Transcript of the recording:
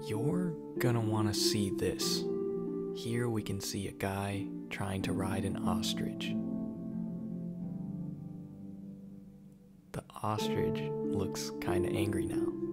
You're gonna wanna see this. Here we can see a guy trying to ride an ostrich. The ostrich looks kinda angry now.